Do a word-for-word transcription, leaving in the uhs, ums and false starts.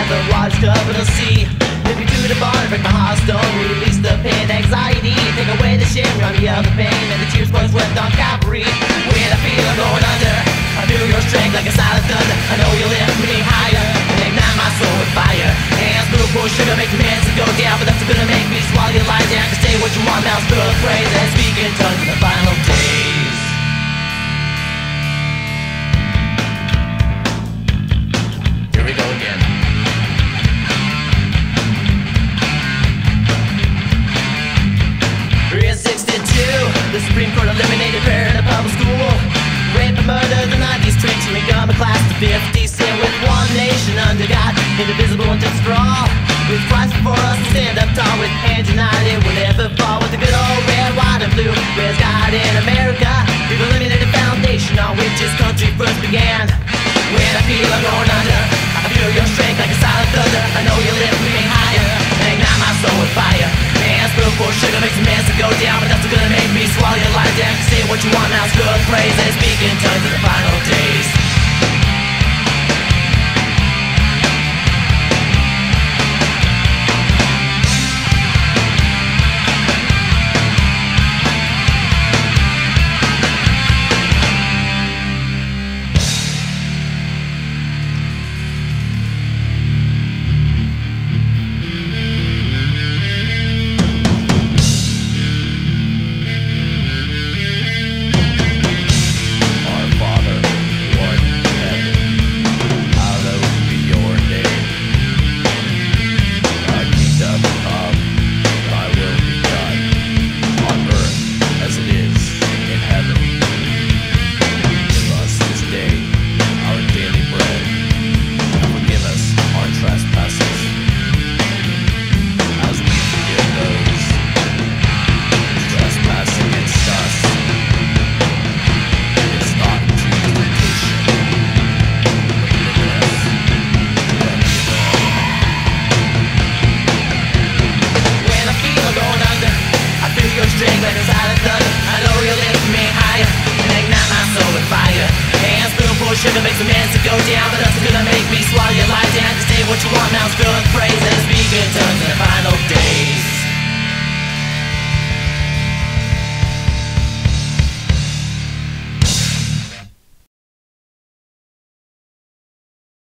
the waters cover the sea. Lift me to the bottom, break my heart stone. Release the pain, anxiety. Take away the shame, run me of the pain. And the tears blood sweat on Calvary. When I feel I'm going under, I feel your strength like a silent thunder. I know you lift me higher and ignite my soul with fire. Hands full of bull sugar, make your hands to go down. But that's gonna make me swallow your lies down. Can say what you want, mouths full of praise. And speak in tongues in the final days. Here we go again. In sixty-two, the Supreme Court eliminated prayer in a public school. Rape and murder, the nineties trenching me gun, a class to fifty. Sin with one nation under God, indivisible and just for all. With Christ before us, we stand up tall with hands united. We'll never fall with the good old red, white, and blue. Where's God in America? We've eliminated the foundation on which this country first began. When I feel I'm going under, I feel your strength like a silent thunder. I know you lift me higher and ignite my soul with fire. Hands full for sugar, makes a man to go down, but that's gonna make me swallow your lies down. Say what you want, now it's good praise and speak in tongues in the final